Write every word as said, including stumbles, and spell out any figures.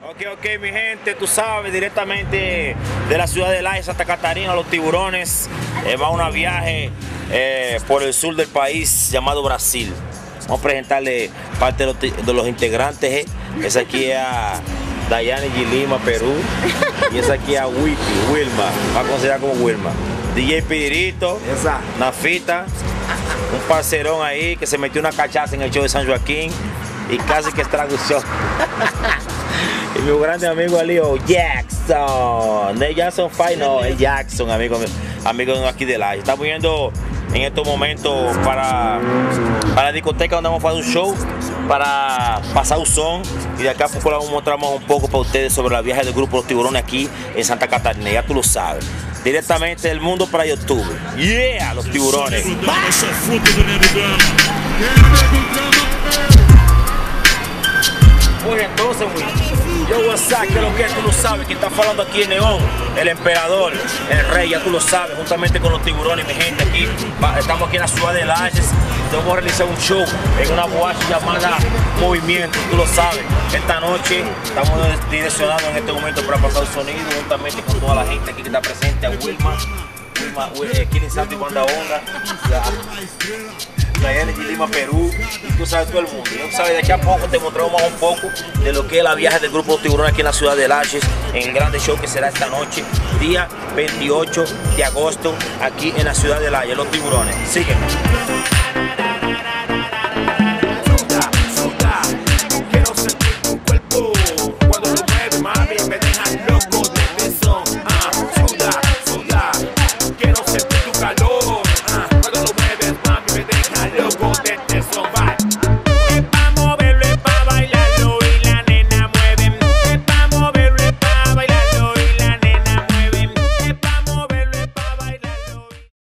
Ok, ok, mi gente, tú sabes, directamente de la ciudad de La Haya, Santa Catarina, Los Tiburones, eh, va a un viaje eh, por el sur del país llamado Brasil. Vamos a presentarle parte de los, de los integrantes. Eh. Es aquí a Dayane Gilima, Perú, y es aquí a Wiki, Wilma, va a considerar como Wilma. D J Pidirito, Nafita, un parcerón ahí que se metió una cachaza en el show de San Joaquín y casi que estragó el show. Y mi grande amigo Alio Jackson, de Jackson Five, no, es Jackson, amigo, amigo aquí de La Haya. Estamos yendo en estos momentos para, para la discoteca donde vamos a hacer un show, para pasar un son, y de acá pues, vamos a mostramos un poco para ustedes sobre la viaje del grupo Los Tiburones aquí en Santa Catarina, ya tú lo sabes. Directamente del mundo para YouTube. Yeah, Los Tiburones. Oye, entonces, yo WhatsApp, que lo que tú lo sabes, que está falando aquí en Neón, el emperador, el rey, ya tú lo sabes, juntamente con Los Tiburones, mi gente, aquí, estamos aquí en la ciudad de La Haya, vamos a realizar un show en una boate llamada Movimiento, tú lo sabes. Esta noche estamos direccionados en este momento para pasar el sonido, juntamente con toda la gente aquí que está presente, a Wilma, Wilma, eh, Killing Santo y Banda Onda, Dayane Gilima, Perú, y tú sabes todo el mundo. Tú sabes, de aquí a poco te mostramos más un poco de lo que es la viaje del grupo Los Tiburones aquí en la ciudad de La Haya, en el grande show que será esta noche, día veintiocho de agosto, aquí en la ciudad de La Haya, Los Tiburones. Sígueme.